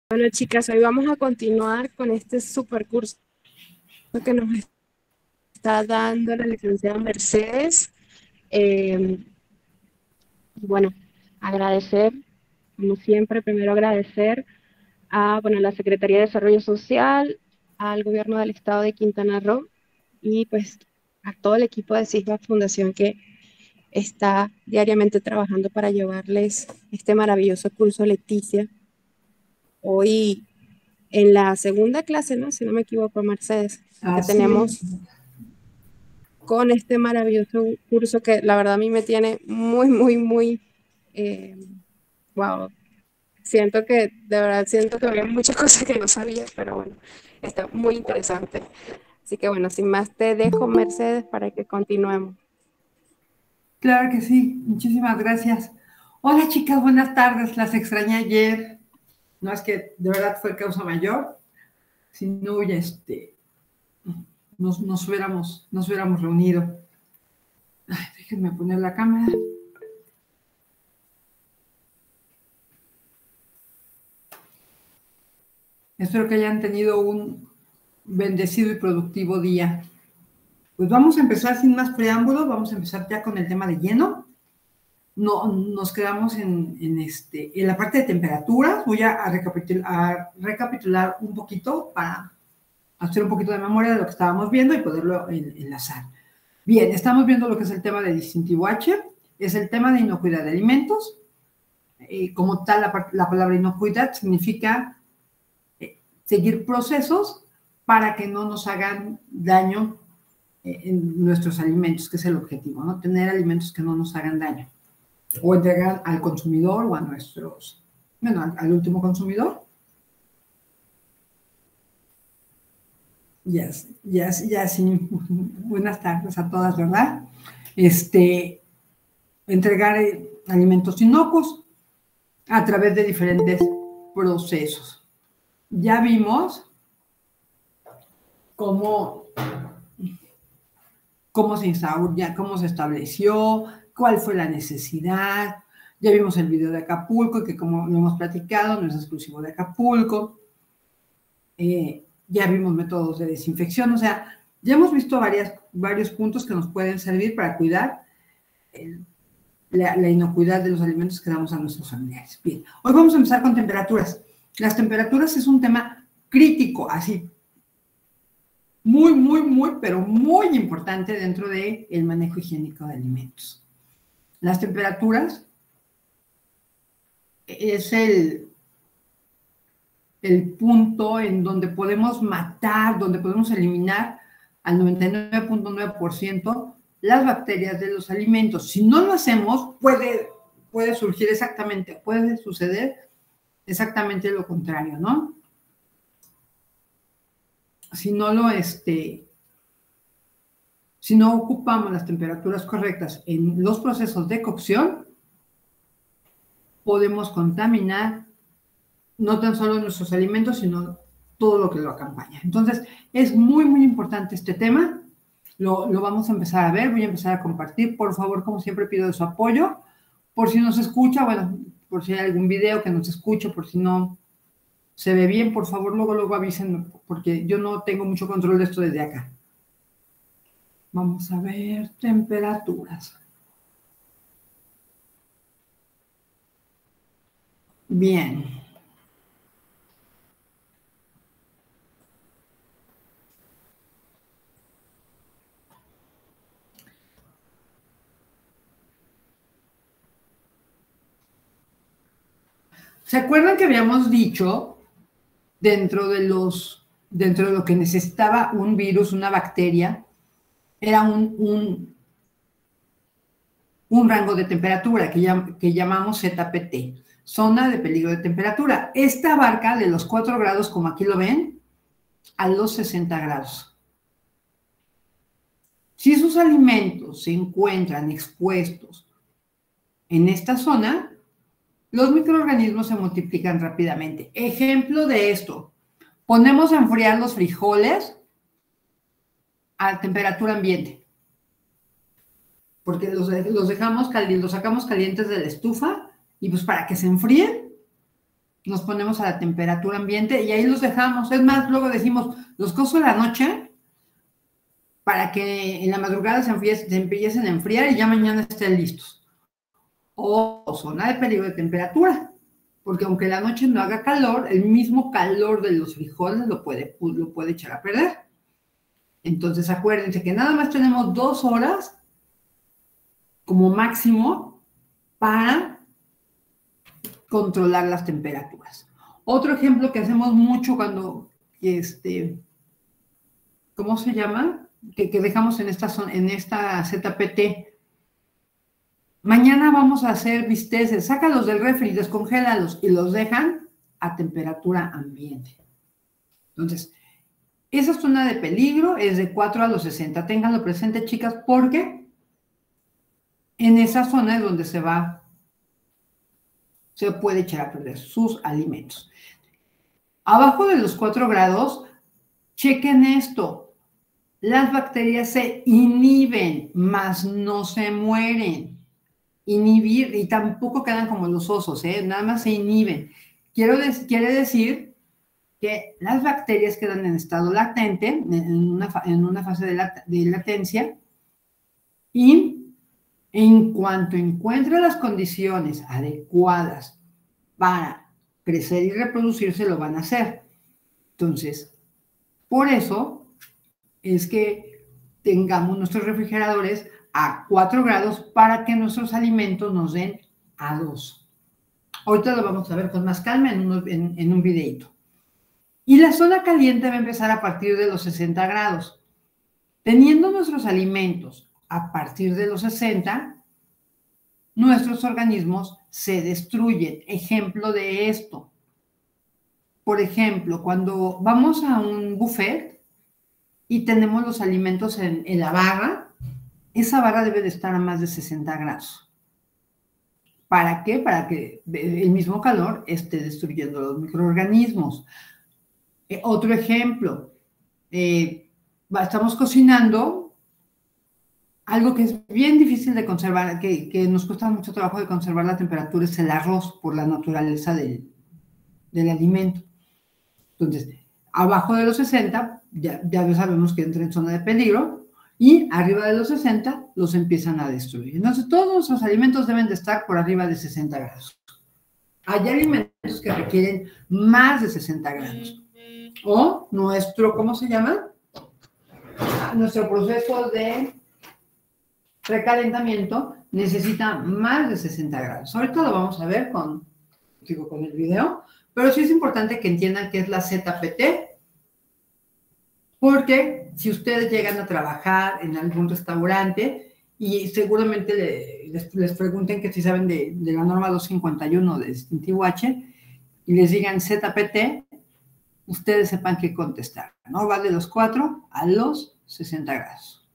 Bueno, chicas, hoy vamos a continuar con este super curso que nos está dando la licenciada Mercedes. Eh, bueno, agradecer, como siempre, primero agradecer a la Secretaría de Desarrollo Social, al Gobierno del Estado de Quintana Roo y pues a todo el equipo de CISBA Fundación que está diariamente trabajando para llevarles este maravilloso curso Leticia. Hoy en la segunda clase, ¿no? Si no me equivoco, Mercedes, que Así es. tenemos con este maravilloso curso que la verdad a mí me tiene muy, eh, wow. Siento que había muchas cosas que no sabía, pero bueno, está muy interesante. Así que bueno, sin más te dejo, Mercedes, para que continuemos. Claro que sí, muchísimas gracias. Hola chicas, buenas tardes, las extrañé ayer. No es que de verdad fue causa mayor, si no ya nos hubiéramos reunido. Ay, déjenme poner la cámara. Espero que hayan tenido un bendecido y productivo día. Pues vamos a empezar sin más preámbulos, vamos a empezar ya con el tema de lleno. No, nos quedamos en la parte de temperaturas. Voy a recapitular un poquito para hacer un poquito de memoria de lo que estábamos viendo y poderlo enlazar. Bien, estamos viendo lo que es el tema de distintivo H, es el tema de inocuidad de alimentos. Como tal, la palabra inocuidad significa seguir procesos para que no nos hagan daño en nuestros alimentos, que es el objetivo, ¿no? Tener alimentos que no nos hagan daño o entregar al consumidor o a al último consumidor. Ya, sí. Buenas tardes a todas, ¿verdad? Entregar alimentos inocuos a través de diferentes procesos. Ya vimos cómo cómo se estableció, cuál fue la necesidad. Ya vimos el video de Acapulco, que como lo hemos platicado, no es exclusivo de Acapulco. Ya vimos métodos de desinfección, o sea, ya hemos visto varios puntos que nos pueden servir para cuidar la inocuidad de los alimentos que damos a nuestros familiares. Bien, hoy vamos a empezar con temperaturas. Las temperaturas es un tema crítico, así, pero muy importante dentro del manejo higiénico de alimentos. Las temperaturas es el punto en donde podemos matar, donde podemos eliminar al 99.9% las bacterias de los alimentos. Si no lo hacemos, puede suceder exactamente lo contrario, ¿no? Si no ocupamos las temperaturas correctas en los procesos de cocción, podemos contaminar no tan solo nuestros alimentos, sino todo lo que lo acompaña. Entonces, es muy importante este tema. Lo vamos a empezar a ver, voy a empezar a compartir. Por favor, como siempre, pido de su apoyo. Por si nos escucha, bueno, por si hay algún video que nos escuche, por si no se ve bien, por favor, luego avisen, porque yo no tengo mucho control de esto desde acá. Vamos a ver temperaturas. Bien. ¿Se acuerdan que habíamos dicho dentro de lo que necesitaba un virus, una bacteria, era un rango de temperatura que llamamos ZPT, zona de peligro de temperatura? Esta abarca de los 4 grados, como aquí lo ven, a los 60 grados. Si sus alimentos se encuentran expuestos en esta zona, los microorganismos se multiplican rápidamente. Ejemplo de esto: ponemos a enfriar los frijoles a temperatura ambiente, porque los sacamos calientes de la estufa, y pues para que se enfríen nos ponemos a la temperatura ambiente y ahí los dejamos. Es más, luego decimos, los coso en la noche para que en la madrugada se empiecen a enfriar y ya mañana estén listos. O zona de peligro de temperatura, porque aunque la noche no haga calor, el mismo calor de los frijoles lo puede echar a perder. Entonces acuérdense que nada más tenemos 2 horas como máximo para controlar las temperaturas. Otro ejemplo que hacemos mucho cuando, ¿cómo se llama? Que dejamos en esta ZPT. Mañana vamos a hacer bisteces, sácalos del refri, descongélalos y los dejan a temperatura ambiente. Entonces, esa zona de peligro es de 4 a los 60. Ténganlo presente, chicas, porque en esa zona es donde se puede echar a perder sus alimentos. Abajo de los 4 grados, chequen esto. Las bacterias se inhiben, mas no se mueren. Inhibir, y tampoco quedan como los osos, nada más se inhiben. Quiere decir que las bacterias quedan en estado latente, en una fase de latencia, y en cuanto encuentre las condiciones adecuadas para crecer y reproducirse, lo van a hacer. Entonces, por eso es que tengamos nuestros refrigeradores a 4 grados para que nuestros alimentos nos den a 2. Ahorita lo vamos a ver con más calma en un videito. Y la zona caliente va a empezar a partir de los 60 grados. Teniendo nuestros alimentos a partir de los 60, nuestros organismos se destruyen. Ejemplo de esto. Por ejemplo, cuando vamos a un buffet y tenemos los alimentos en la barra, esa barra debe de estar a más de 60 grados. ¿Para qué? Para que el mismo calor esté destruyendo los microorganismos. Otro ejemplo, estamos cocinando algo que es bien difícil de conservar, que nos cuesta mucho trabajo de conservar la temperatura, es el arroz, por la naturaleza del alimento. Entonces, abajo de los 60, ya sabemos que entra en zona de peligro, y arriba de los 60 los empiezan a destruir. Entonces, todos nuestros alimentos deben de estar por arriba de 60 grados. Hay alimentos que requieren más de 60 grados. O nuestro, ¿cómo se llama? Nuestro proceso de recalentamiento necesita más de 60 grados. Ahorita lo vamos a ver con el video, pero sí es importante que entiendan qué es la ZPT, porque si ustedes llegan a trabajar en algún restaurante y seguramente les pregunten que si saben de la norma 251 de distintivo H y les digan ZPT, ustedes sepan qué contestar, ¿no? Va de los 4 a los 60 grados.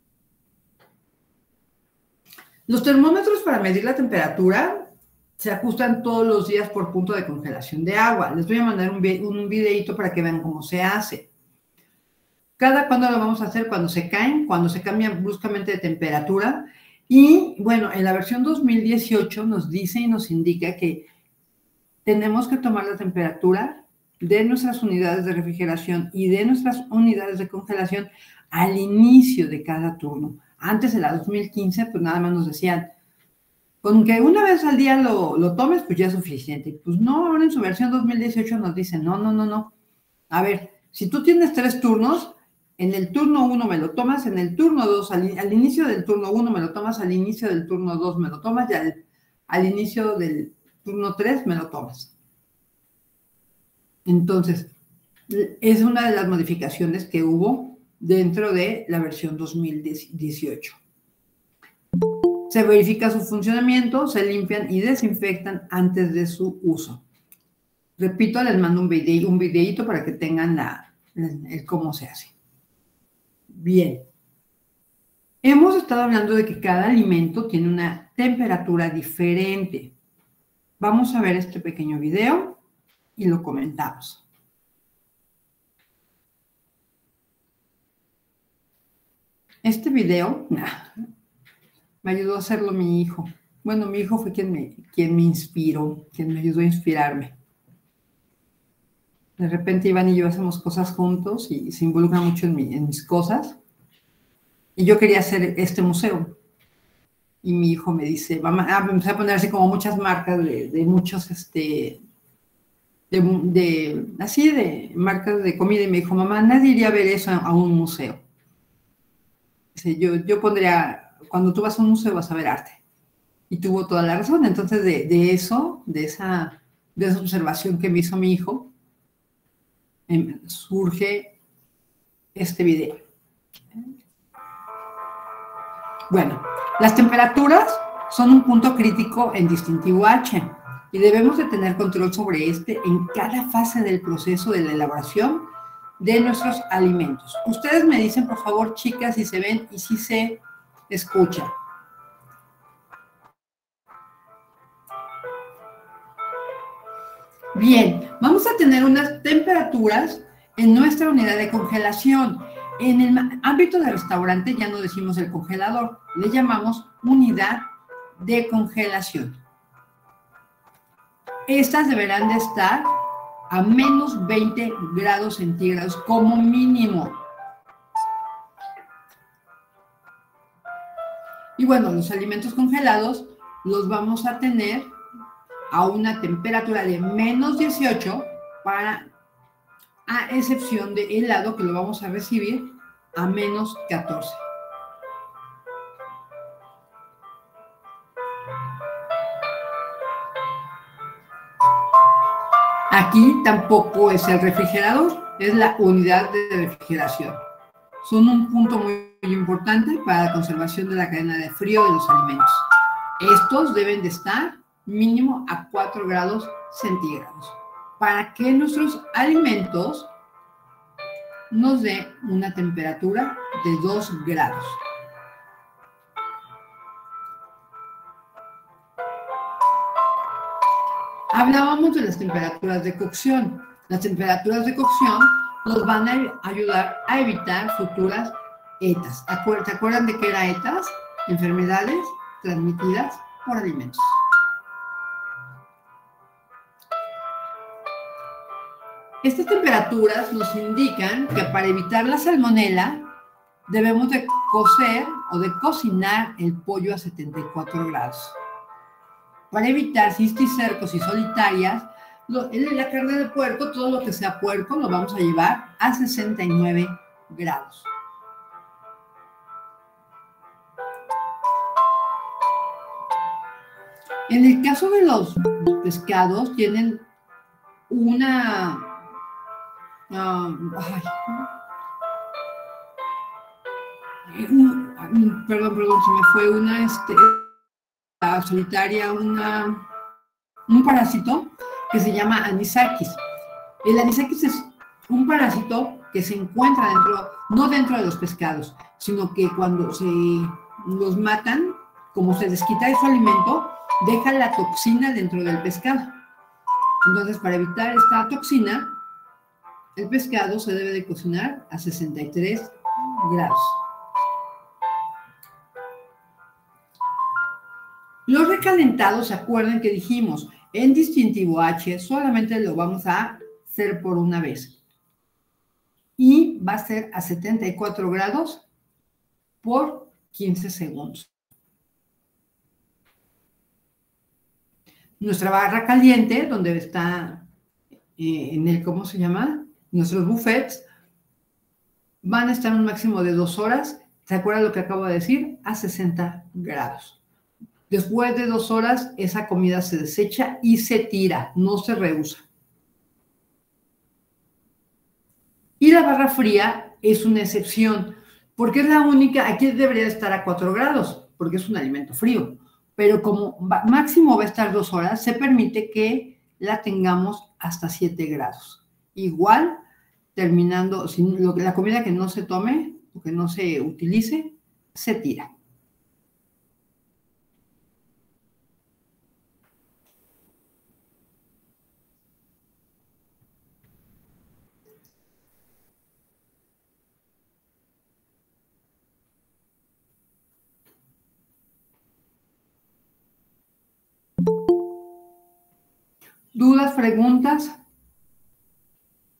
Los termómetros para medir la temperatura se ajustan todos los días por punto de congelación de agua. Les voy a mandar un videito para que vean cómo se hace. ¿Cada cuándo lo vamos a hacer? Cuando se cambian bruscamente de temperatura. Y bueno, en la versión 2018 nos dice y nos indica que tenemos que tomar la temperatura de nuestras unidades de refrigeración y de nuestras unidades de congelación al inicio de cada turno. Antes, en la 2015, pues nada más nos decían, con que una vez al día lo tomes, pues ya es suficiente. Pues no, ahora en su versión 2018 nos dicen, no. A ver, si tú tienes 3 turnos, en el turno 1 me lo tomas, en el turno 2, al inicio del turno 1 me lo tomas, al inicio del turno 2 me lo tomas y al inicio del turno 3 me lo tomas. Entonces, es una de las modificaciones que hubo dentro de la versión 2018. Se verifica su funcionamiento, se limpian y desinfectan antes de su uso. Repito, les mando un videito para que tengan el cómo se hace. Bien. Hemos estado hablando de que cada alimento tiene una temperatura diferente. Vamos a ver este pequeño video y lo comentamos. Este video me ayudó a hacerlo mi hijo. Bueno, mi hijo fue quien me inspiró, quien me ayudó a inspirarme. De repente Iván y yo hacemos cosas juntos y se involucra mucho en mis cosas. Y yo quería hacer este museo. Y mi hijo me dice, mamá, me empecé a poner así como muchas marcas de muchos, así de marcas de comida. Y me dijo, mamá, nadie iría a ver eso a un museo. Dice, yo pondría, cuando tú vas a un museo vas a ver arte. Y tuvo toda la razón. Entonces, de esa observación que me hizo mi hijo, surge este video. Bueno, las temperaturas son un punto crítico en distintivo H y debemos de tener control sobre este en cada fase del proceso de la elaboración de nuestros alimentos. Ustedes me dicen, por favor, chicas, si se ven y si se escuchan. Bien, vamos a tener unas temperaturas en nuestra unidad de congelación. En el ámbito del restaurante ya no decimos el congelador, le llamamos unidad de congelación. Estas deberán de estar a menos 20 grados centígrados como mínimo. Y bueno, los alimentos congelados los vamos a tener a una temperatura de menos 18 a excepción de helado que lo vamos a recibir a menos 14. Aquí tampoco es el refrigerador, es la unidad de refrigeración. Son un punto muy importante para la conservación de la cadena de frío de los alimentos. Estos deben de estar mínimo a 4 grados centígrados para que nuestros alimentos nos dé una temperatura de 2 grados. Hablábamos de las temperaturas de cocción. Las temperaturas de cocción nos van a ayudar a evitar futuras ETAs. ¿Se acuerdan de qué era ETAs? Enfermedades transmitidas por alimentos. Estas temperaturas nos indican que para evitar la salmonela debemos de cocer o de cocinar el pollo a 74 grados. Para evitar cisticercos y solitarias, la carne de puerco, todo lo que sea puerco, lo vamos a llevar a 69 grados. En el caso de los pescados, tienen una... perdón, se me fue una solitaria, un parásito que se llama anisakis. El anisakis es un parásito que se encuentra no dentro de los pescados, sino que cuando se los matan, como se desquita de su alimento, deja la toxina dentro del pescado. Entonces, para evitar esta toxina, el pescado se debe de cocinar a 63 grados. Los recalentados, ¿se acuerdan que dijimos? En distintivo H solamente lo vamos a hacer por una vez. Y va a ser a 74 grados por 15 segundos. Nuestra barra caliente, donde está ¿cómo se llama? Nuestros buffets, van a estar un máximo de 2 horas. ¿Se acuerdan lo que acabo de decir? A 60 grados. Después de 2 horas, esa comida se desecha y se tira, no se reusa. Y la barra fría es una excepción, porque es la única, aquí debería estar a 4 grados, porque es un alimento frío. Pero como máximo va a estar 2 horas, se permite que la tengamos hasta 7 grados. Igual, terminando, la comida que no se tome o que no se utilice, se tira. ¿Dudas, preguntas?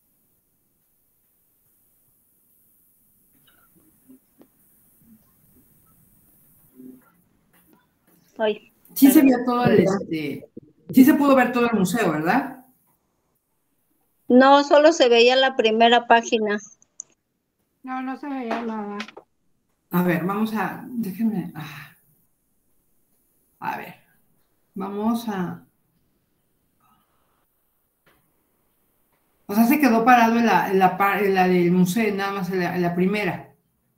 Ay, Sí se vio todo sí se pudo ver todo el museo, ¿verdad? no, solo se veía la primera página. No, no se veía nada. A ver, déjenme, a ver, vamos a, o sea, se quedó parado en la del museo, nada más en la primera.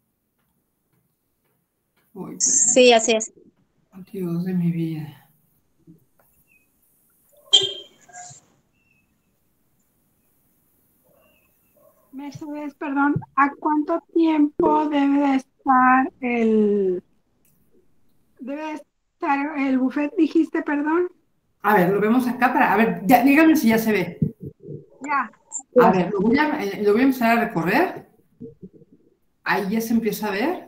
Uy, Sí, así es. Dios de mi vida. Mercedes, perdón, ¿a cuánto tiempo debe de estar el buffet, dijiste, perdón? A ver, lo vemos acá a ver, ya, dígame si ya se ve. Ya. A ver, lo voy a empezar a recorrer. Ahí ya se empieza a ver.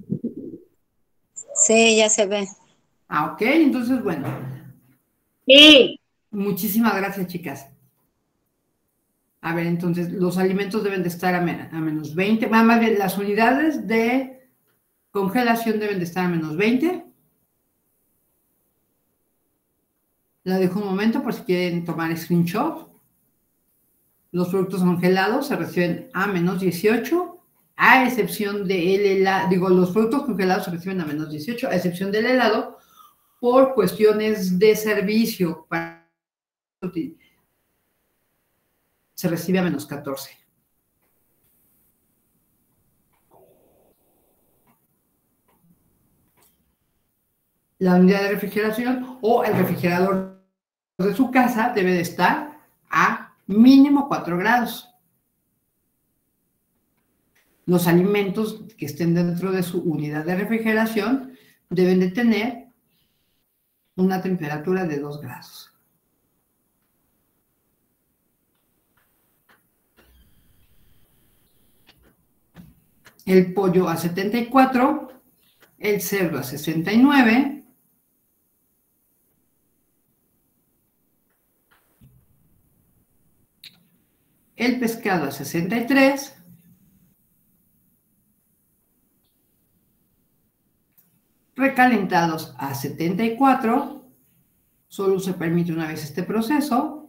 Sí, ya se ve. Ok, entonces, bueno. Sí. Muchísimas gracias, chicas. A ver, entonces, los alimentos deben de estar a menos 20. Más bien, las unidades de congelación deben de estar a menos 20. La dejo un momento por si quieren tomar screenshot. Los productos congelados se reciben a menos 18, a excepción del helado. Digo, los productos congelados se reciben a menos 18, a excepción del helado, por cuestiones de servicio. Se recibe a menos 14. La unidad de refrigeración o el refrigerador de su casa debe de estar a mínimo 4 grados. Los alimentos que estén dentro de su unidad de refrigeración deben de tener una temperatura de 2 grados. El pollo a 74, el cerdo a 69, el pescado a 63, recalentados a 74, solo se permite una vez este proceso,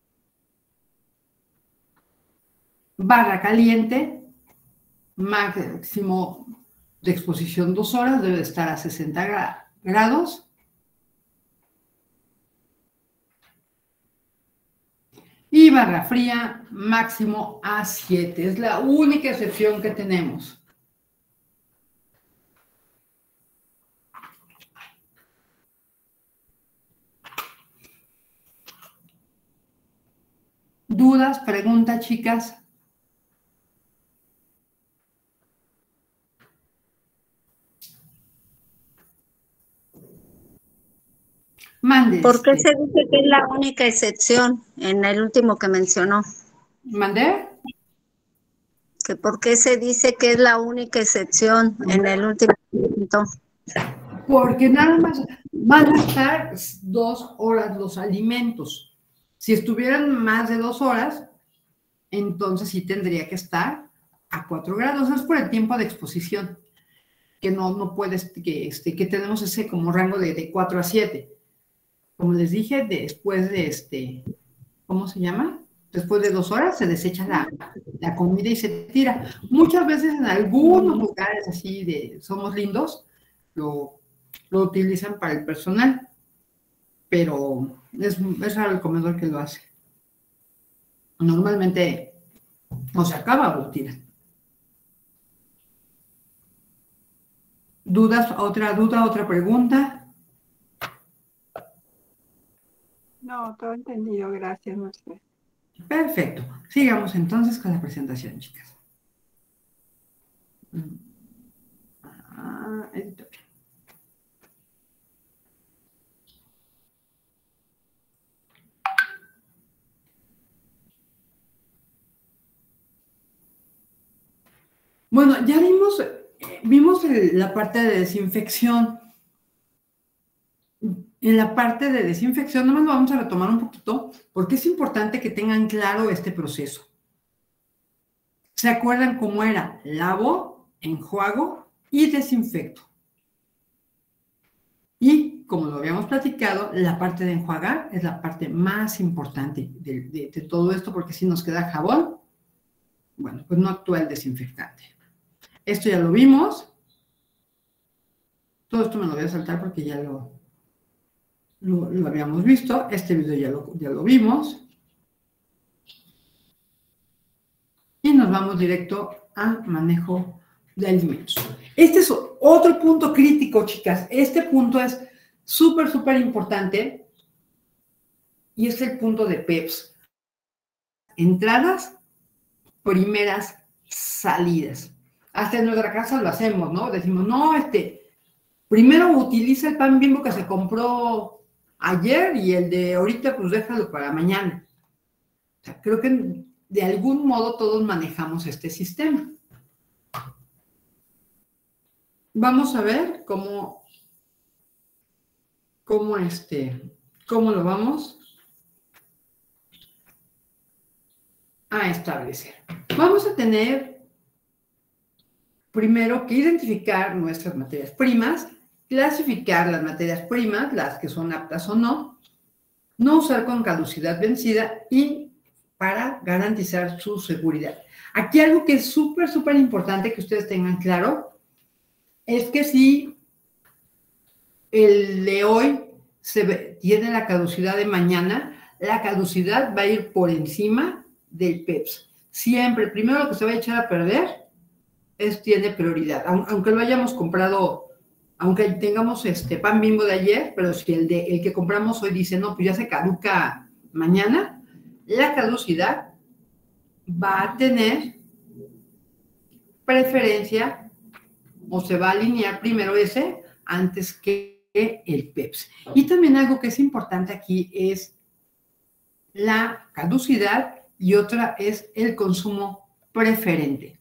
barra caliente, máximo de exposición 2 horas, debe estar a 60 grados. Y barra fría, máximo a 7. Es la única excepción que tenemos. ¿Dudas? ¿Preguntas, chicas? Mandes. ¿Por qué se dice que es la única excepción en el último que mencionó? ¿Mandé? ¿Que por qué se dice que es la única excepción en el último punto? Porque nada más van a estar 2 horas los alimentos. Si estuvieran más de 2 horas, entonces sí tendría que estar a 4 grados. Es por el tiempo de exposición, que no puedes, que tenemos ese como rango de 4 a 7. Como les dije, después de ¿cómo se llama? Después de 2 horas se desecha la comida y se tira. Muchas veces en algunos lugares así somos lindos, lo utilizan para el personal, pero es raro el comedor que lo hace. Normalmente no se acaba o lo tiran. ¿Dudas? ¿Otra duda? ¿Otra pregunta? No, todo entendido, gracias, Mercedes. Perfecto. Sigamos entonces con la presentación, chicas. Editor. Bueno, ya vimos la parte de desinfección. En la parte de desinfección, nomás lo vamos a retomar un poquito, porque es importante que tengan claro este proceso. ¿Se acuerdan cómo era? Lavo, enjuago y desinfecto. Y como lo habíamos platicado, la parte de enjuagar es la parte más importante de todo esto, porque si nos queda jabón, bueno, pues no actúa el desinfectante. Esto ya lo vimos. Todo esto me lo voy a saltar porque ya lo habíamos visto. Este video ya lo vimos. Y nos vamos directo a manejo de alimentos. Este es otro punto crítico, chicas. Este punto es súper, súper importante. Y es el punto de PEPS. Entradas, primeras salidas. Hasta en nuestra casa lo hacemos, ¿no? Decimos, no, primero utiliza el pan Bimbo que se compró ayer y el de ahorita, pues déjalo para mañana. O sea, creo que de algún modo todos manejamos este sistema. Vamos a ver cómo lo vamos a establecer. Vamos a tener primero que identificar nuestras materias primas, clasificar las materias primas, las que son aptas o no usar con caducidad vencida y para garantizar su seguridad. Aquí algo que es súper, súper importante que ustedes tengan claro es que si el de hoy tiene la caducidad de mañana, la caducidad va a ir por encima del PEPS. Siempre, primero lo que se va a echar a perder tiene prioridad. Aunque lo hayamos comprado, aunque tengamos pan Bimbo de ayer, pero si el que compramos hoy dice, no, pues ya se caduca mañana, la caducidad va a tener preferencia o se va a alinear primero ese antes que el PEPS. Y también algo que es importante aquí es la caducidad y otra es el consumo preferente.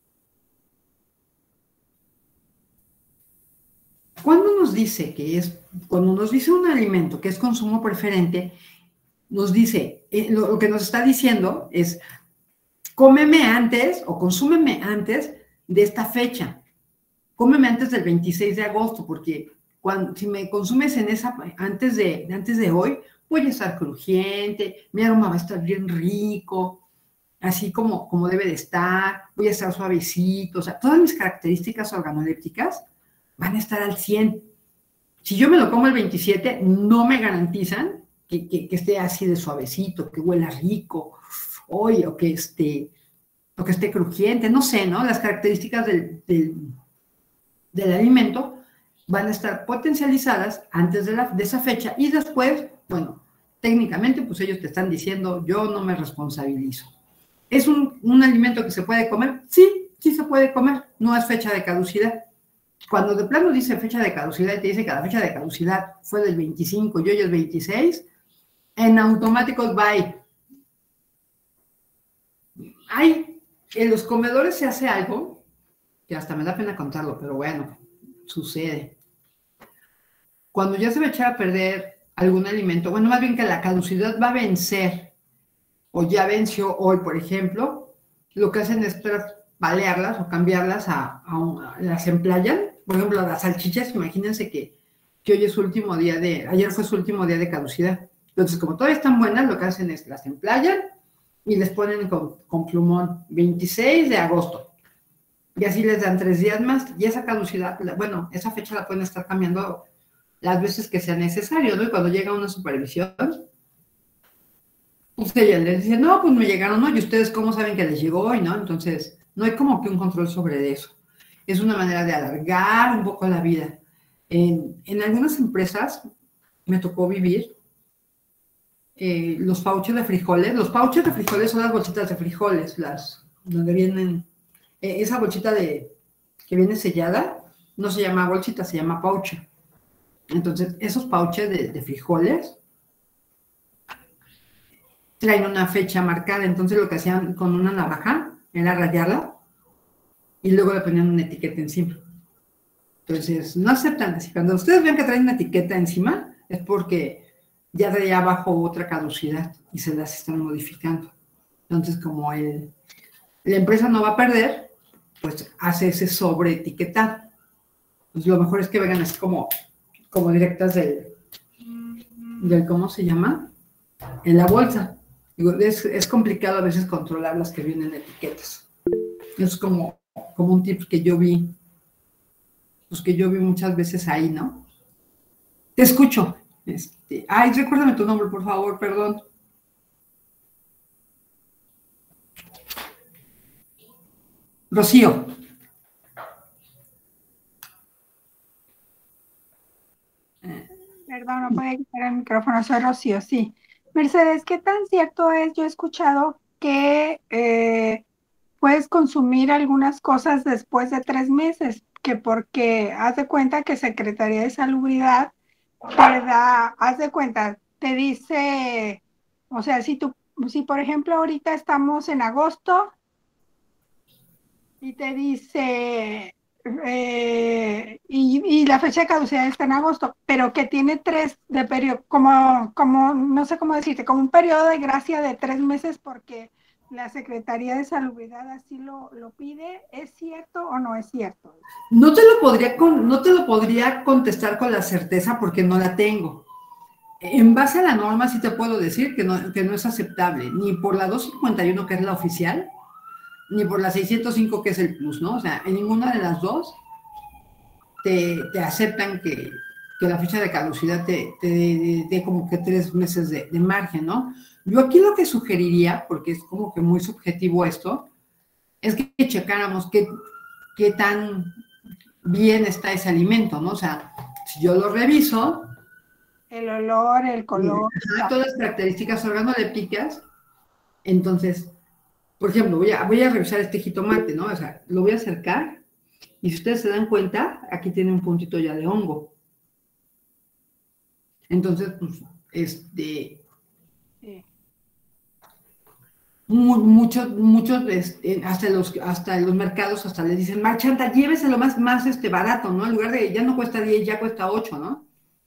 Cuando nos dice un alimento que es consumo preferente, nos dice, lo que nos está diciendo es, cómeme antes o consúmeme antes de esta fecha. Cómeme antes del 26 de agosto, porque si me consumes antes de hoy, voy a estar crujiente, mi aroma va a estar bien rico, así como debe de estar, voy a estar suavecito, o sea, todas mis características organolépticas van a estar al 100. Si yo me lo como el 27, no me garantizan que esté así de suavecito, que huela rico, o que esté crujiente, no sé, ¿no? Las características del alimento van a estar potencializadas antes de esa fecha y después, bueno, técnicamente, pues ellos te están diciendo, yo no me responsabilizo. ¿Es un alimento que se puede comer? Sí, sí se puede comer, no es fecha de caducidad. Cuando de plano dice fecha de caducidad y te dice que la fecha de caducidad fue del 25 y hoy es 26, en automático bye. En los comedores se hace algo, que hasta me da pena contarlo, pero bueno, sucede. Cuando ya se va a echar a perder algún alimento, bueno, más bien que la caducidad va a vencer, o ya venció hoy, por ejemplo, lo que hacen es balearlas o cambiarlas las emplayan. Por ejemplo, las salchichas, imagínense que hoy es su último día ayer fue su último día de caducidad. Entonces, como todavía están buenas, lo que hacen es las emplayan y les ponen con plumón 26 de agosto. Y así les dan 3 días más. Y esa caducidad, bueno, esa fecha la pueden estar cambiando las veces que sea necesario, ¿no? Y cuando llega una supervisión, ustedes les dicen, no, pues me llegaron hoy, y ustedes cómo saben que les llegó hoy, ¿no? Entonces, no hay como que un control sobre eso. Es una manera de alargar un poco la vida. En algunas empresas me tocó vivir los pouches de frijoles. Los pouches de frijoles son las bolsitas de frijoles, donde vienen, esa bolsita que viene sellada, no se llama bolsita, se llama pouch. Entonces, esos pouches de frijoles traen una fecha marcada. Entonces, lo que hacían con una navaja era rayarla y luego le ponían una etiqueta encima. Entonces, no aceptan así. Cuando ustedes ven que traen una etiqueta encima, es porque ya traía abajo otra caducidad y se las están modificando. Entonces, como la empresa no va a perder, pues hace ese sobreetiquetado. Pues lo mejor es que vengan así como como directas del ¿cómo se llama? En la bolsa. Digo, es complicado a veces controlar las que vienen en etiquetas. Es como un tip que yo vi, pues que yo vi muchas veces ahí, ¿no? Te escucho. Ay, recuérdame tu nombre, por favor, perdón. Rocío. Perdón, no puede quitar el micrófono, soy Rocío, sí. Mercedes, ¿qué tan cierto es? Yo he escuchado que puedes consumir algunas cosas después de 3 meses, que porque haz de cuenta que Secretaría de Salubridad te da, haz de cuenta, te dice, o sea, si por ejemplo ahorita estamos en agosto y te dice, y la fecha de caducidad está en agosto, pero que tiene tres de periodo, no sé cómo decirte, como un periodo de gracia de 3 meses porque la Secretaría de Salubridad así lo pide, ¿es cierto o no es cierto? No te lo podría contestar con la certeza porque no la tengo. En base a la norma sí te puedo decir que no es aceptable, ni por la 251 que es la oficial, ni por la 605 que es el plus, ¿no? O sea, en ninguna de las dos te aceptan que la fecha de caducidad te dé como que 3 meses de margen, ¿no? Yo aquí lo que sugeriría, porque es como que muy subjetivo esto, es que checáramos qué tan bien está ese alimento, ¿no? O sea, si yo lo reviso, El olor, el color. todas las características organolépticas, entonces, por ejemplo, voy a revisar este jitomate, ¿no? O sea, lo voy a acercar y si ustedes se dan cuenta, aquí tiene un puntito ya de hongo. Entonces, pues, Sí. muchos, hasta los mercados, hasta les dicen, marchanta, lléveselo más barato, ¿no? En lugar de, ya no cuesta 10, ya cuesta 8, ¿no?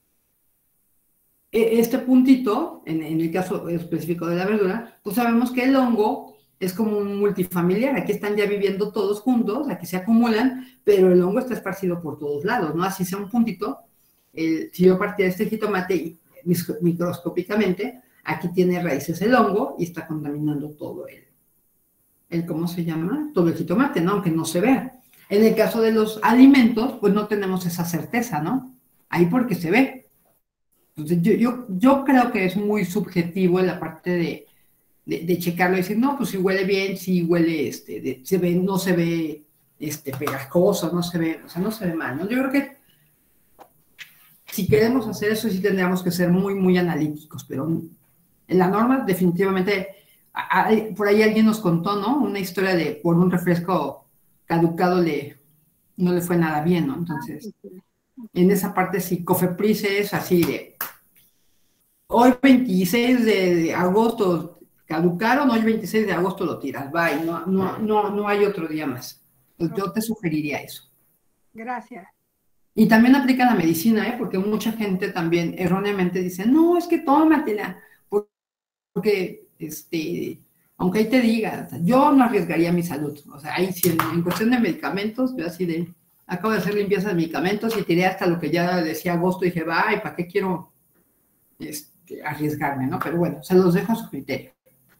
Este puntito, en el caso específico de la verdura, pues sabemos que el hongo es como un multifamiliar, aquí están ya viviendo todos juntos, aquí se acumulan, pero el hongo está esparcido por todos lados, ¿no? Así sea un puntito, si yo partiera este jitomate y microscópicamente, aquí tiene raíces el hongo y está contaminando todo ¿cómo se llama? Todo el jitomate, ¿no? Aunque no se vea. En el caso de los alimentos, pues no tenemos esa certeza, ¿no? Ahí porque se ve. Entonces, yo creo que es muy subjetivo en la parte de checarlo y decir, no, pues si huele bien, si huele, se ve, no se ve pegajoso, no se ve, o sea, no se ve mal, ¿no? Yo creo que si queremos hacer eso, sí tendríamos que ser muy, muy analíticos, pero en la norma, definitivamente, por ahí alguien nos contó, ¿no? Una historia de por un refresco caducado no le fue nada bien, ¿no? Entonces, en esa parte sí, Cofepris es así de hoy 26 de agosto caducaron, hoy 26 de agosto lo tiras, bye, no hay otro día más. Pues yo te sugeriría eso. Gracias. Y también aplica la medicina, ¿eh? Porque mucha gente también erróneamente dice, no, es que tómatela, porque, aunque ahí te diga, yo no arriesgaría mi salud. O sea, ahí sí, en cuestión de medicamentos, yo así acabo de hacer limpieza de medicamentos y tiré hasta lo que ya decía agosto y dije, bye, ¿para qué quiero arriesgarme, ¿no? Pero bueno, se los dejo a su criterio.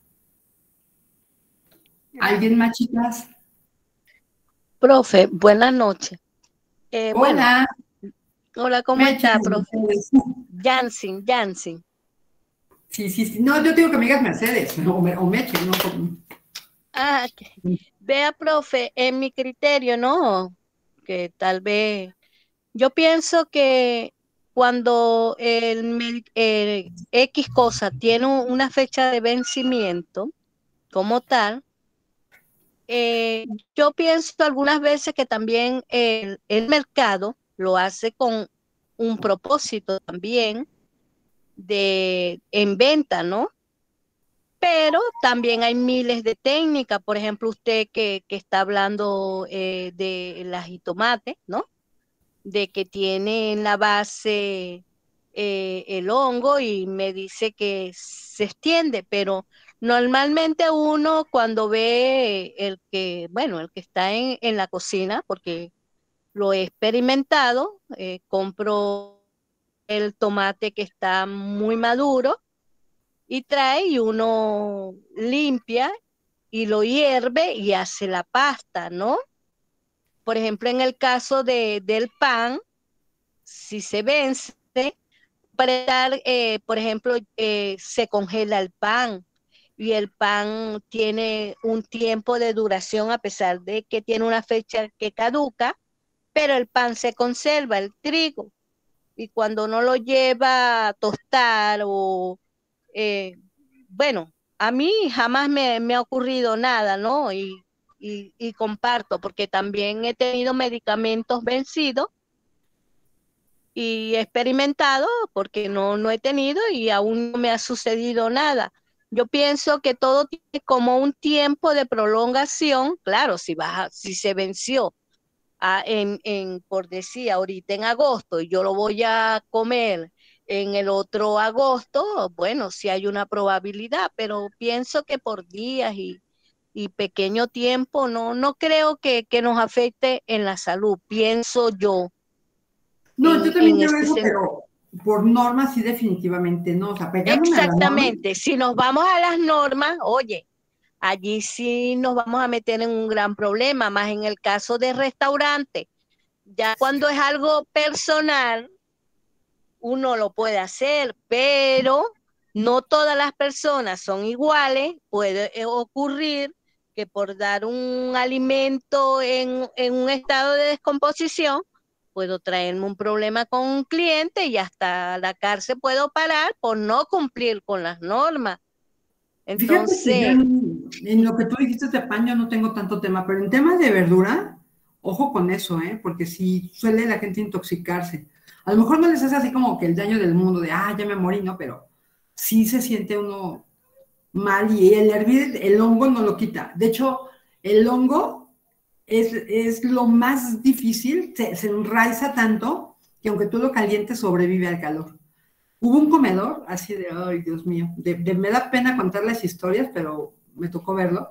¿Alguien más, chicas? Profe, buenas noches. Hola. Bueno, hola, ¿cómo Meche, está, profe? Jansen. Sí. No, yo digo que me digas Mercedes o Meche, ¿no? Ah, vea, profe, en mi criterio, ¿no? Que tal vez, yo pienso que cuando el X cosa tiene una fecha de vencimiento como tal, yo pienso algunas veces que también el mercado lo hace con un propósito también en venta, ¿no? Pero también hay miles de técnicas, por ejemplo, usted que está hablando de las jitomates, ¿no? De que tiene en la base el hongo y me dice que se extiende, pero normalmente uno cuando ve el que está en la cocina, porque lo he experimentado, compro el tomate que está muy maduro y trae y uno limpia y lo hierve y hace la pasta, ¿no? Por ejemplo, en el caso del pan, si se vence, por ejemplo, se congela el pan y el pan tiene un tiempo de duración a pesar de que tiene una fecha que caduca, pero el pan se conserva, el trigo, y cuando uno lo lleva a tostar o, eh, bueno, a mí jamás me ha ocurrido nada, ¿no? Y comparto, porque también he tenido medicamentos vencidos y he experimentado porque no he tenido y aún no me ha sucedido nada. Yo pienso que todo tiene como un tiempo de prolongación, claro, si se venció por decir, ahorita en agosto y yo lo voy a comer en el otro agosto, bueno, sí hay una probabilidad, pero pienso que por días y pequeño tiempo no creo que nos afecte en la salud, pienso yo. No, yo también En creo este eso, sentido. pero por norma sí definitivamente no. O sea, pegándome a la norma. Exactamente, si nos vamos a las normas, oye, allí sí nos vamos a meter en un gran problema, más en el caso de restaurantes. Ya cuando es algo personal, uno lo puede hacer, pero no todas las personas son iguales. Puede ocurrir que por dar un alimento en un estado de descomposición, puedo traerme un problema con un cliente y hasta la cárcel puedo parar por no cumplir con las normas. Fíjate que yo Entonces, en lo que tú dijiste de pan yo no tengo tanto tema, pero en temas de verdura, ojo con eso, porque sí suele la gente intoxicarse. A lo mejor no les hace así como que el daño del mundo de, ya me morí, ¿no? Pero sí se siente uno mal y el hervir el hongo no lo quita. De hecho, el hongo es lo más difícil, se enraiza tanto que aunque tú lo calientes sobrevive al calor. Hubo un comedor así de, ay, Dios mío, me da pena contar las historias, pero me tocó verlo.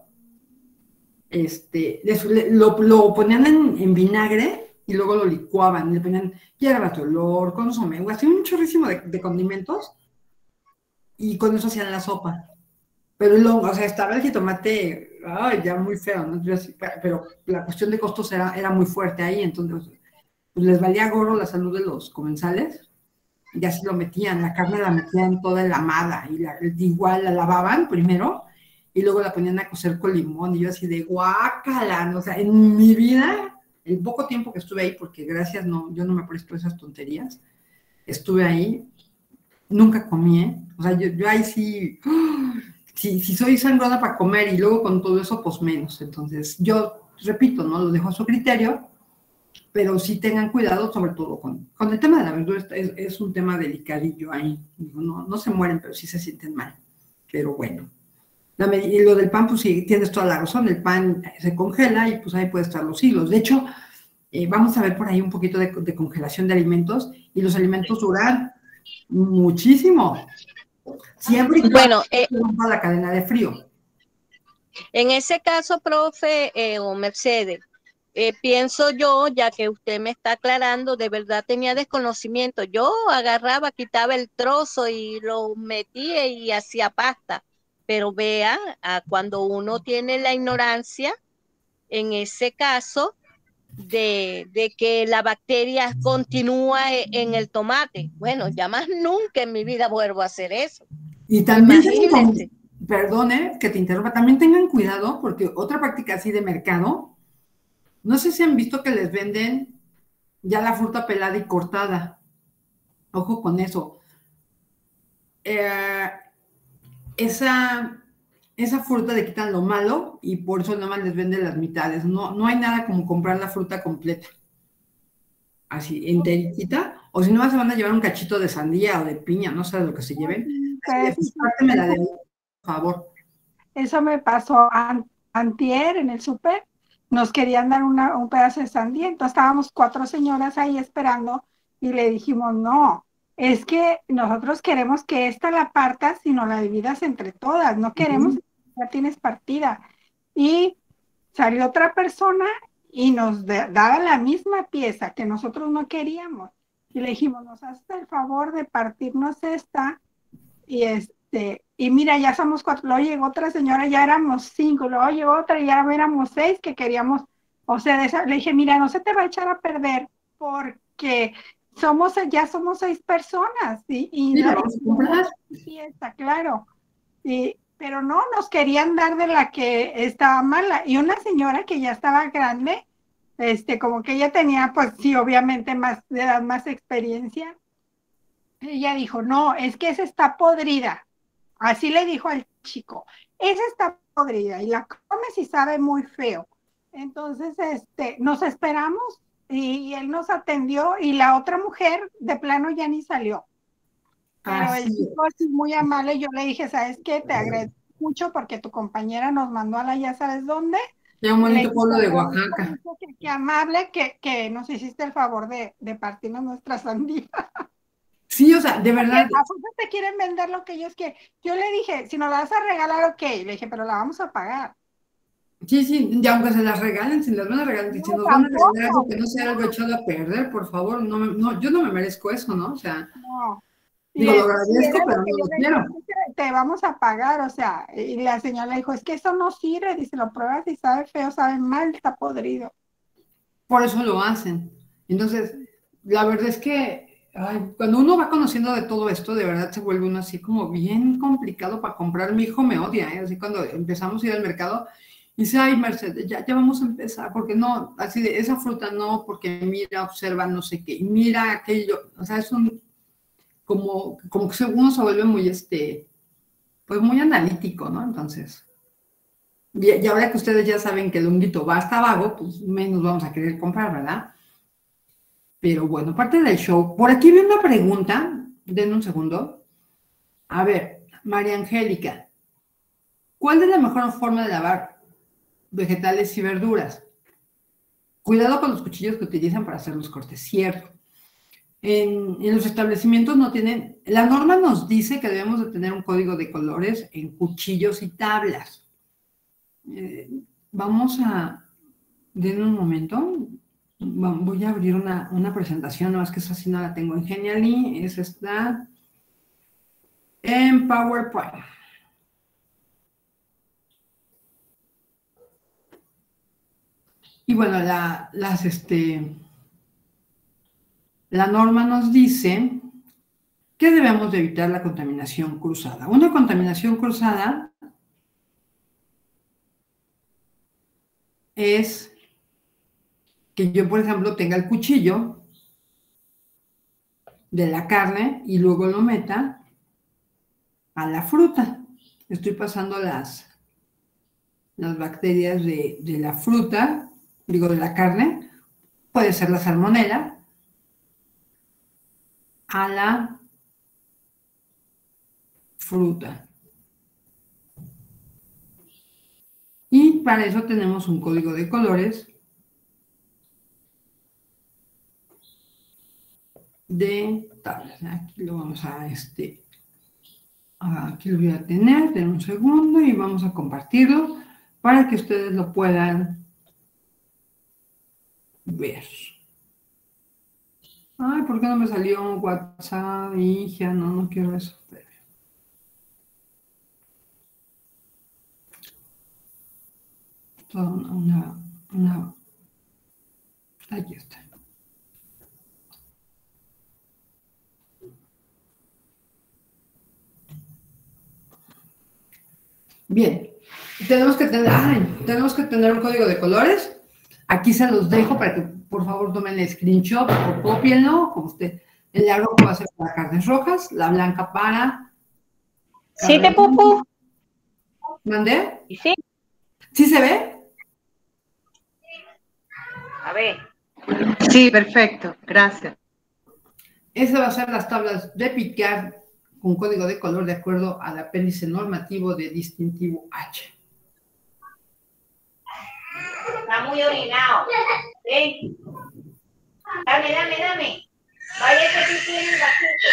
Lo ponían en vinagre y luego lo licuaban, le ponían hierbas de olor, consomé, así un chorrísimo de condimentos y con eso hacían la sopa. Pero o sea, estaba el jitomate, ay, ya muy feo, ¿no? Pero la cuestión de costos era muy fuerte ahí, entonces pues les valía gorro la salud de los comensales. Y así lo metían, la carne la metían toda enlamada y igual la lavaban primero y luego la ponían a cocer con limón y yo así de guácala, ¿no? O sea, en mi vida, el poco tiempo que estuve ahí, porque gracias, yo no me presto esas tonterías, estuve ahí, nunca comí, o sea, yo ahí sí, si soy sangrona para comer y luego con todo eso, pues menos, entonces yo repito, ¿no? Lo dejo a su criterio, pero sí tengan cuidado, sobre todo con el tema de la verdura, es un tema delicadillo ahí. No se mueren, pero sí se sienten mal. Pero bueno. Y lo del pan, pues sí, tienes toda la razón, el pan se congela y pues ahí pueden estar los hilos. De hecho, vamos a ver por ahí un poquito de congelación de alimentos y los alimentos duran muchísimo. Siempre y cuando rompa la cadena de frío. En ese caso, profe o Mercedes, pienso yo, ya que usted me está aclarando, de verdad tenía desconocimiento. Yo agarraba, quitaba el trozo y lo metía y hacía pasta. Pero vea, cuando uno tiene la ignorancia, en ese caso, de que la bacteria continúa en el tomate. Bueno, ya más nunca en mi vida vuelvo a hacer eso. Y también, perdone que te interrumpa, también tengan cuidado porque otra práctica así de mercado, no sé si han visto que les venden ya la fruta pelada y cortada. Ojo con eso. Esa fruta le quitan lo malo y por eso nada más les venden las mitades. No hay nada como comprar la fruta completa. Así, enterita. O si no, se van a llevar un cachito de sandía o de piña, no sé lo que se lleven. Pártemela de ahí, por favor. Eso me pasó antier en el súper. Nos querían dar un pedazo de sandía, entonces estábamos 4 señoras ahí esperando y le dijimos, no, es que nosotros queremos que esta la partas y no la dividas entre todas, no queremos que ya tienes partida. Y salió otra persona y nos daba la misma pieza que nosotros no queríamos. Y le dijimos, nos haces el favor de partirnos esta, y mira, ya somos 4, luego llegó otra señora, ya éramos 5, luego llegó otra y ya éramos 6 que queríamos, o sea, le dije, mira, no se te va a echar a perder porque ya somos 6 personas, y Sí, lo vamos a comprar. fiesta, claro. Pero no, nos querían dar de la que estaba mala. Y una señora que ya estaba grande, como que ella tenía, pues sí, obviamente más de edad, más experiencia. Ella dijo, no, es que esa está podrida. Así le dijo al chico, esa está podrida y la comes y sabe muy feo. Entonces, nos esperamos y él nos atendió y la otra mujer de plano ya ni salió. Pero el chico así muy amable, yo le dije, ¿sabes qué? Te agradezco mucho porque tu compañera nos mandó a la ya sabes dónde. Ya un bonito pueblo de Oaxaca. Qué amable que nos hiciste el favor de partirnos nuestra sandía. Sí, o sea, de verdad. A fuerza te quieren vender lo que ellos quieren. Yo le dije, si nos la vas a regalar, ok. Le dije, pero la vamos a pagar. Sí, y aunque se las regalen, si las van a regalar, si nos van a regalar algo que no sea algo echado a perder, por favor, yo no me merezco eso, ¿no? O sea, no. Digo, lo agradezco, pero no lo quiero. Te vamos a pagar, o sea, y la señora le dijo, es que eso no sirve, dice, lo pruebas y sabe feo, sabe mal, está podrido. Por eso lo hacen. Entonces, la verdad es que cuando uno va conociendo de todo esto, de verdad se vuelve uno así como bien complicado para comprar. Mi hijo me odia, así cuando empezamos a ir al mercado, dice, ay, Mercedes, ya vamos a empezar, porque no, así de esa fruta no, porque mira, observa no sé qué, y mira aquello, o sea, es como que uno se vuelve muy, pues muy analítico, ¿no? Entonces, y ahora que ustedes ya saben que el honguito va hasta abajo, pues menos vamos a querer comprar, ¿verdad? Pero bueno, parte del show. Por aquí vi una pregunta, denme un segundo. A ver, María Angélica, ¿cuál es la mejor forma de lavar vegetales y verduras? Cuidado con los cuchillos que utilizan para hacer los cortes, cierto. En los establecimientos no tienen, la norma nos dice que debemos de tener un código de colores en cuchillos y tablas. Vamos a, denme un momento, voy a abrir una presentación, no es que esa sí no la tengo en Genially, esa está en PowerPoint. Y bueno, la norma nos dice que debemos de evitar la contaminación cruzada. Una contaminación cruzada es que yo, por ejemplo, tenga el cuchillo de la carne y luego lo meta a la fruta. Estoy pasando las bacterias de la fruta, digo, de la carne, puede ser la salmonela, a la fruta. Y para eso tenemos un código de colores de tablas. Aquí lo vamos a, aquí lo voy a tener, den un segundo y vamos a compartirlo para que ustedes lo puedan ver. Ay, ¿por qué no me salió un WhatsApp? Hija, no quiero eso. Toda aquí está. Bien, tenemos que tener un código de colores. Aquí se los dejo para que por favor tomen el screenshot o cópienlo, como usted. El rojo va a ser para carnes rojas, la blanca para... ¿Sí te pupu? ¿Mandé? ¿Sí? ¿Sí se ve? A ver. Sí, perfecto, gracias. Esas van a ser las tablas de picar con código de color de acuerdo al apéndice normativo de distintivo H. Está muy orinado. ¿Sí? Dame. Vaya que tú tienes vasito.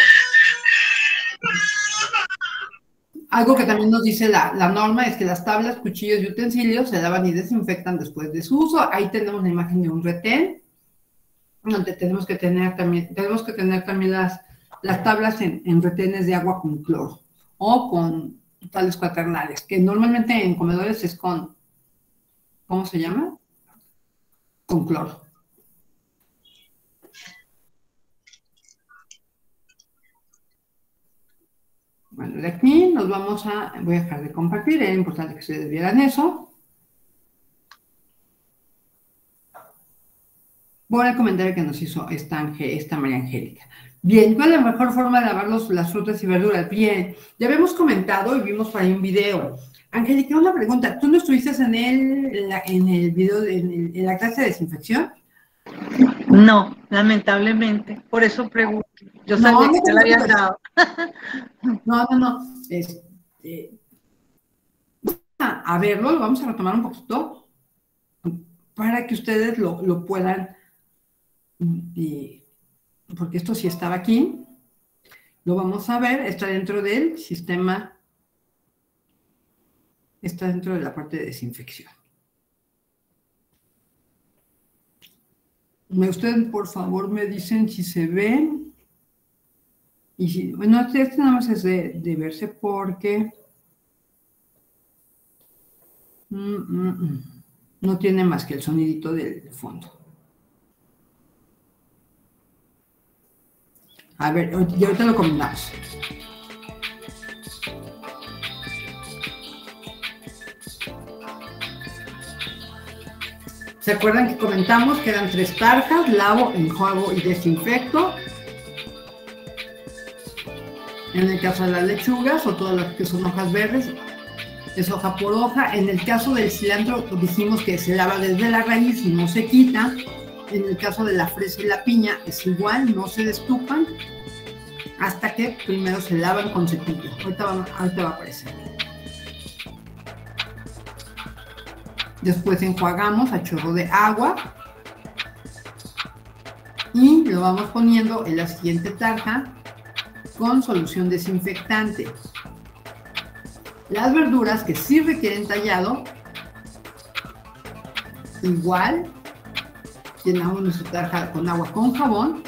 Algo que también nos dice la norma es que las tablas, cuchillos y utensilios se lavan y desinfectan después de su uso. Ahí tenemos la imagen de un retén. donde tenemos que tener también las tablas en retenes de agua con cloro o con tales cuaternarias, que normalmente en comedores es con, ¿cómo se llama? Con cloro. Bueno, de aquí nos vamos voy a dejar de compartir, era importante que ustedes vieran eso. Por el comentario que nos hizo esta María Angélica. Bien, ¿cuál es la mejor forma de lavar las frutas y verduras? Bien, ya habíamos comentado y vimos por ahí un video. Angélica, una pregunta. ¿Tú no estuviste en el video, en la clase de desinfección? No, lamentablemente. Por eso pregunto. Yo sabía que te la habían dado. No. A verlo, lo vamos a retomar un poquito para que ustedes lo puedan, porque esto sí estaba aquí, lo vamos a ver, está dentro del sistema, está dentro de la parte de desinfección. Ustedes, por favor, me dicen si se ven. Y si, bueno, este nada más es de verse porque no tiene más que el sonidito del fondo. A ver, y ahorita lo combinamos. ¿Se acuerdan que comentamos que eran 3 tarjas? Lavo, enjuago y desinfecto. En el caso de las lechugas o todas las que son hojas verdes, es hoja por hoja. En el caso del cilantro, dijimos que se lava desde la raíz y no se quita. En el caso de la fresa y la piña es igual, no se destupan hasta que primero se lavan con cepillo. Ahorita va a aparecer. Después enjuagamos a chorro de agua y lo vamos poniendo en la siguiente tarja con solución desinfectante. Las verduras que sí requieren tallado, igual llenamos nuestra tarja con agua con jabón.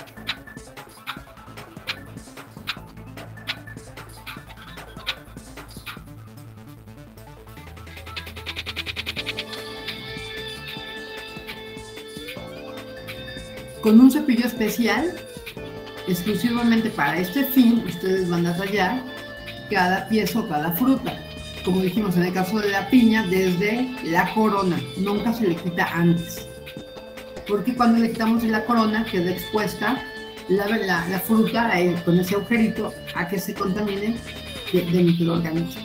Con un cepillo especial, exclusivamente para este fin, ustedes van a tallar cada pieza o cada fruta. Como dijimos en el caso de la piña, desde la corona, nunca se le quita antes. Porque cuando le quitamos la corona, queda expuesta la fruta con ese agujerito a que se contamine de microorganismos.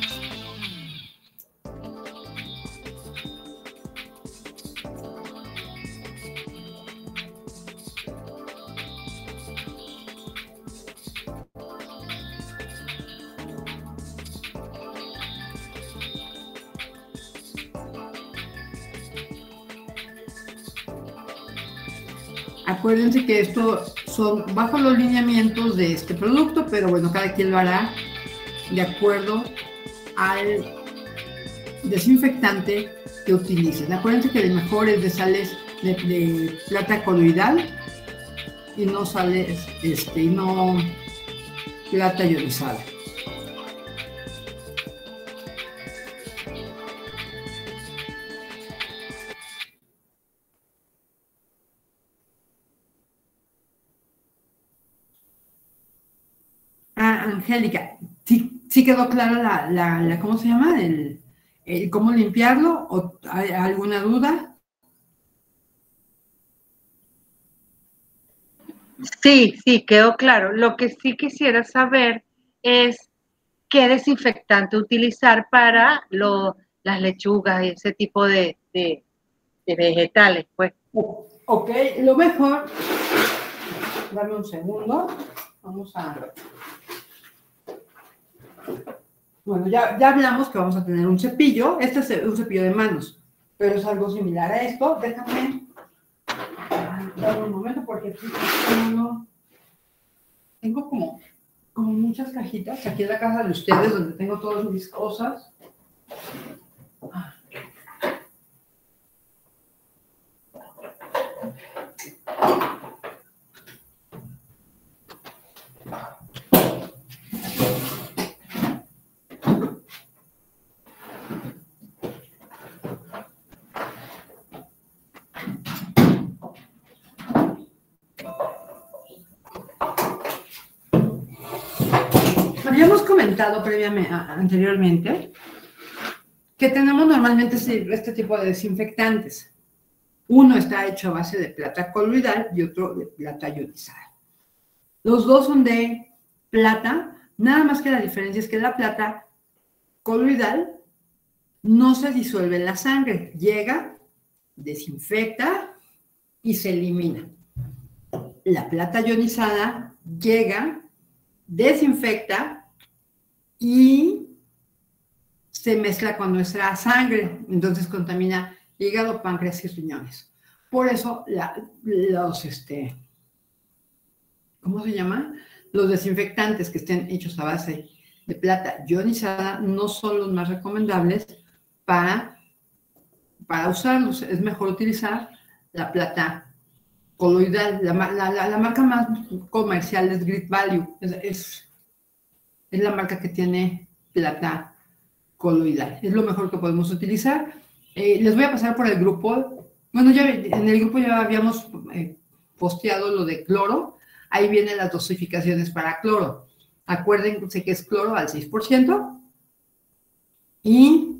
Acuérdense que esto son bajo los lineamientos de este producto, pero bueno, cada quien lo hará de acuerdo al desinfectante que utilicen. Acuérdense que el mejor es de sales de plata coloidal y no sales, y no plata ionizada. Angélica, ¿sí quedó clara ¿cómo se llama? El cómo limpiarlo? ¿O hay alguna duda? Sí, quedó claro. Lo que sí quisiera saber es qué desinfectante utilizar para las lechugas y ese tipo de vegetales, pues. Ok, lo mejor, dame un segundo, vamos a... Bueno, ya hablamos que vamos a tener un cepillo. Este es un cepillo de manos, pero es algo similar a esto. Déjame dar un momento porque aquí tengo como muchas cajitas aquí en la casa de ustedes donde tengo todas mis cosas. Habíamos comentado anteriormente que tenemos normalmente este tipo de desinfectantes. Uno está hecho a base de plata coloidal y otro de plata ionizada. Los dos son de plata, nada más que la diferencia es que la plata coloidal no se disuelve en la sangre, llega, desinfecta y se elimina. La plata ionizada llega, desinfecta y se mezcla con nuestra sangre, entonces contamina hígado, páncreas y riñones. Por eso ¿cómo se llama? Los desinfectantes que estén hechos a base de plata ionizada no son los más recomendables para usarlos. Es mejor utilizar la plata coloidal. La marca más comercial es Great Value. Es la marca que tiene plata coloidal. Es lo mejor que podemos utilizar. Les voy a pasar por el grupo. Bueno, ya en el grupo ya habíamos posteado lo de cloro. Ahí vienen las dosificaciones para cloro. Acuérdense que es cloro al 6%. Y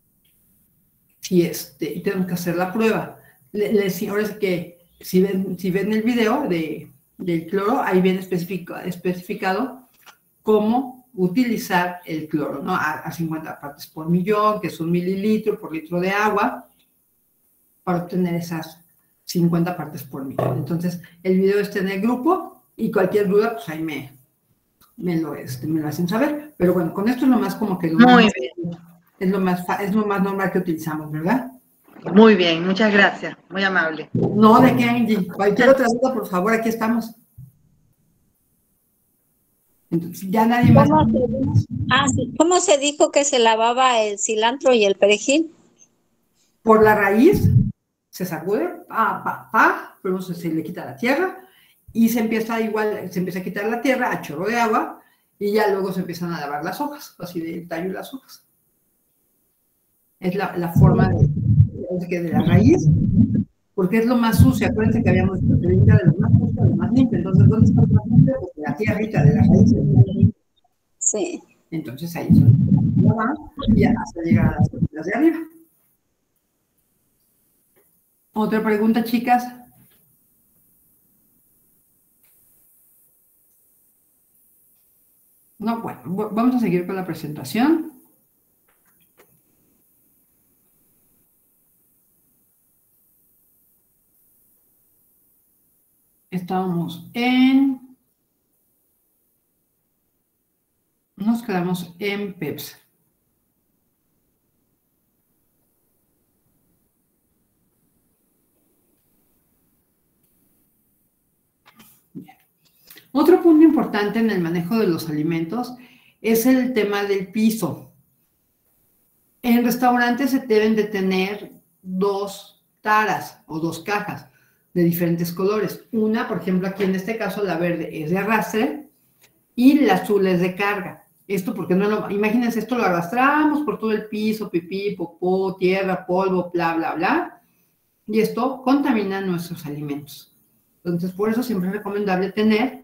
tenemos que hacer la prueba. Ahora es que si ven el video del cloro, ahí viene especificado cómo utilizar el cloro, ¿no? A 50 partes por millón, que es 1 mililitro por litro de agua, para obtener esas 50 partes por millón. Entonces, el video está en el grupo y cualquier duda, pues ahí me lo hacen saber. Pero bueno, con esto es lo más como que... Muy bien. Es lo más normal que utilizamos, ¿verdad? Muy bien, muchas gracias. Muy amable. No, ¿de qué, Angie? Cualquier otra duda, por favor, aquí estamos. Entonces, ya nadie más... ¿Cómo se dijo que se lavaba el cilantro y el perejil? Por la raíz, se sacude, pero se le quita la tierra y se empieza a quitar la tierra a chorro de agua y ya luego se empiezan a lavar las hojas, así del tallo y las hojas. Es la forma de la raíz, porque es lo más sucio. Acuérdense que habíamos dicho que de lo más sucio a lo más limpio. Entonces, ¿dónde está lo más limpio? Pues la tierrita de la raíz. Sí. Entonces ahí se lava y hasta llegar a las hojitas de arriba. ¿Otra pregunta, chicas? No, bueno, vamos a seguir con la presentación. Nos quedamos en PEPS. Bien. Otro punto importante en el manejo de los alimentos es el tema del piso. En restaurantes se deben de tener 2 taras o 2 cajas de diferentes colores. Una, por ejemplo, aquí en este caso la verde es de arrastre y la azul es de carga. Esto porque imagínense, esto lo arrastramos por todo el piso, pipí, popó, tierra, polvo, bla, bla, bla, y esto contamina nuestros alimentos. Entonces, por eso siempre es recomendable tener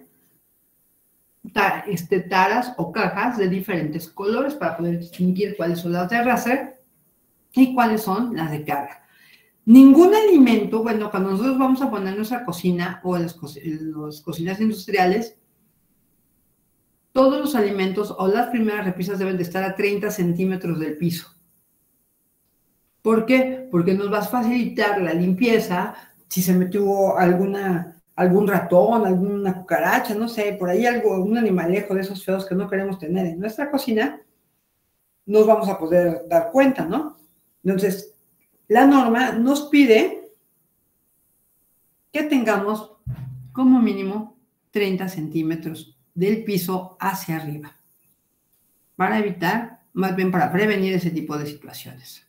taras o cajas de diferentes colores para poder distinguir cuáles son las de arrastre y cuáles son las de carga. Ningún alimento, bueno, cuando nosotros vamos a poner nuestra cocina o en las cocinas industriales, todos los alimentos o las primeras repisas deben de estar a 30 centímetros del piso. ¿Por qué? Porque nos va a facilitar la limpieza si se metió algún ratón, alguna cucaracha, no sé, por ahí un animalejo de esos feos que no queremos tener en nuestra cocina, nos vamos a poder dar cuenta, ¿no? Entonces, la norma nos pide que tengamos como mínimo 30 centímetros del piso hacia arriba para evitar, más bien para prevenir ese tipo de situaciones.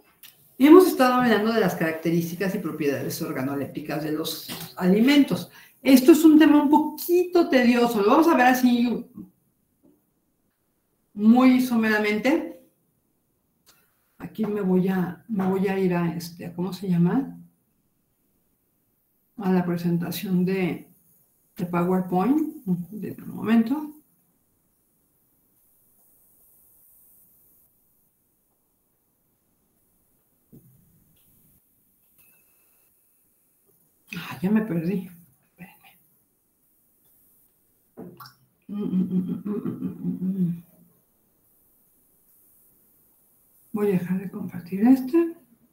Hemos estado hablando de las características y propiedades organolépticas de los alimentos. Esto es un tema un poquito tedioso. Lo vamos a ver así muy someramente. Aquí me voy a ir a ¿cómo se llama? A la presentación de PowerPoint. De un momento. Ya me perdí. Voy a dejar de compartir este.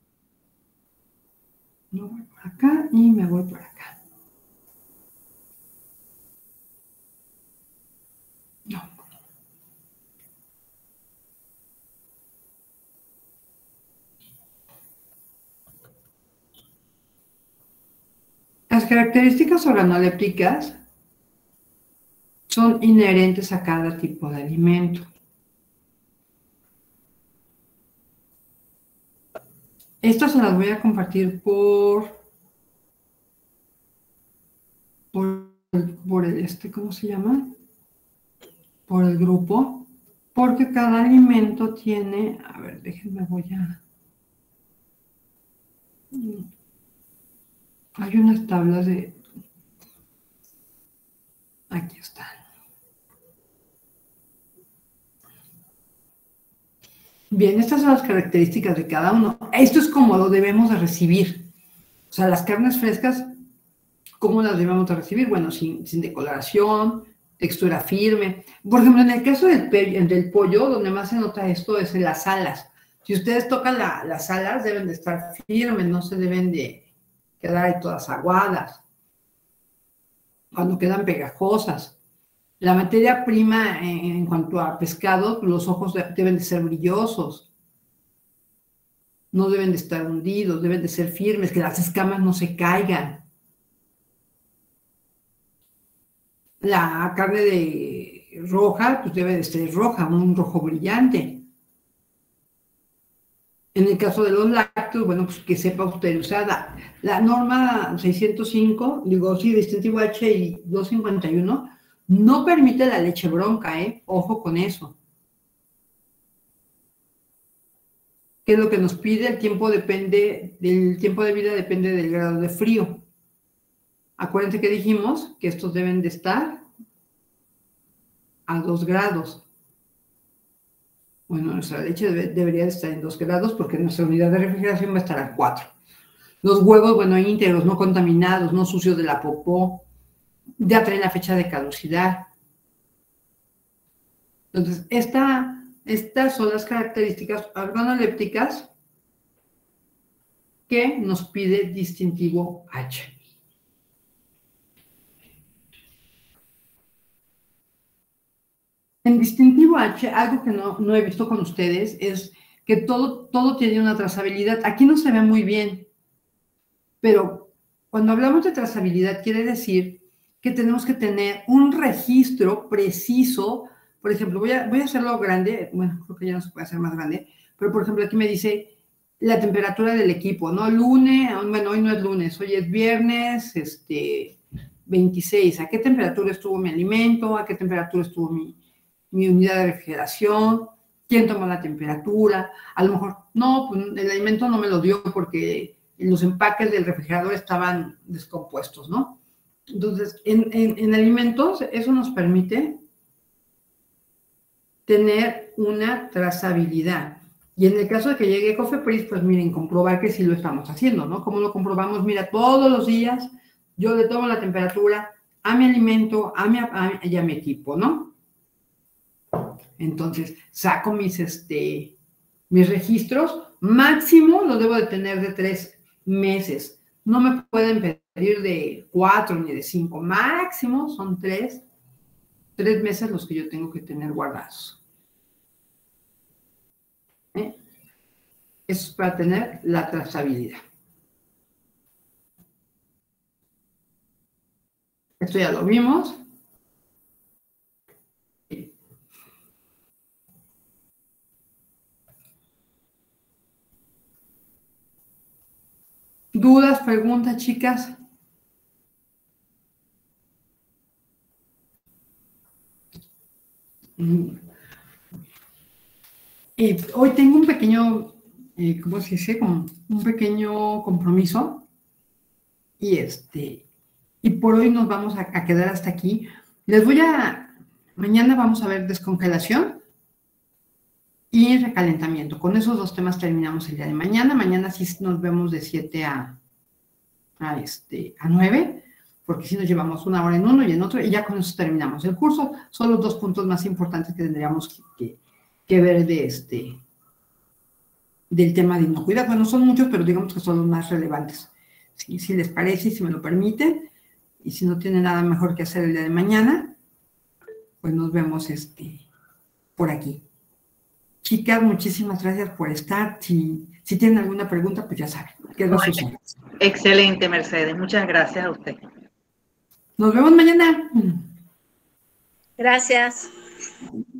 No voy por acá y me voy por acá. No. Las características organolépticas son inherentes a cada tipo de alimento. Estas se las voy a compartir por el ¿cómo se llama? Por el grupo, porque cada alimento tiene, a ver, déjenme, hay unas tablas aquí están. Bien, estas son las características de cada uno. Esto es como lo debemos de recibir. O sea, las carnes frescas, ¿cómo las debemos de recibir? Bueno, sin decoloración, textura firme. Por ejemplo, en el caso del pollo, donde más se nota esto es en las alas. Si ustedes tocan las alas, deben de estar firmes, no se deben de quedar ahí todas aguadas. Cuando quedan pegajosas. La materia prima en cuanto a pescado, los ojos deben de ser brillosos. No deben de estar hundidos, deben de ser firmes, que las escamas no se caigan. La carne roja, pues debe de ser roja, un rojo brillante. En el caso de los lácteos, bueno, pues que sepa usted usar la norma 605, distintivo H y 251, no permite la leche bronca, ojo con eso. ¿Qué es lo que nos pide? El tiempo de vida depende del grado de frío. Acuérdense que dijimos que estos deben de estar a 2 grados. Bueno, nuestra leche debería de estar en 2 grados porque nuestra unidad de refrigeración va a estar a 4. Los huevos, bueno, íntegros, no contaminados, no sucios de la popó, ya traen la fecha de caducidad. Entonces, estas son las características organolépticas que nos pide distintivo H. En distintivo H, algo que no he visto con ustedes es que todo tiene una trazabilidad. Aquí no se ve muy bien, pero cuando hablamos de trazabilidad quiere decir que tenemos que tener un registro preciso. Por ejemplo, voy a hacerlo grande, bueno, creo que ya no se puede hacer más grande, pero por ejemplo aquí me dice la temperatura del equipo, ¿no? Lunes, bueno, hoy no es lunes, hoy es viernes, 26. ¿A qué temperatura estuvo mi alimento? ¿A qué temperatura estuvo mi unidad de refrigeración? ¿Quién tomó la temperatura? A lo mejor, no, pues el alimento no me lo dio porque los empaques del refrigerador estaban descompuestos, ¿no? Entonces, en alimentos, eso nos permite tener una trazabilidad. Y en el caso de que llegue Cofepris, pues miren, comprobar que sí lo estamos haciendo, ¿no? ¿Cómo lo comprobamos? Mira, todos los días yo le tomo la temperatura a mi alimento, y a mi equipo, ¿no? Entonces, saco mis registros, máximo los debo de tener de 3 meses. No me pueden pedir de 4 ni de 5, máximo son 3 meses los que yo tengo que tener guardados. Eso es para tener la trazabilidad. Esto ya lo vimos. ¿Dudas, preguntas, chicas? Hoy tengo un pequeño, ¿cómo se dice? Como un pequeño compromiso y por hoy nos vamos a quedar hasta aquí. Mañana vamos a ver descongelación y recalentamiento. Con esos dos temas terminamos el día de mañana. Mañana sí nos vemos de 7 a 9, porque si nos llevamos una hora en uno y en otro, y ya con eso terminamos el curso. Son los dos puntos más importantes que tendríamos que ver del tema de inocuidad. Bueno, son muchos, pero digamos que son los más relevantes. Si les parece y si me lo permiten, y si no tienen nada mejor que hacer el día de mañana, pues nos vemos por aquí. Chicas, muchísimas gracias por estar. Si tienen alguna pregunta, pues ya saben. Quedo a sus órdenes. Excelente, Mercedes. Muchas gracias a usted. Nos vemos mañana. Gracias.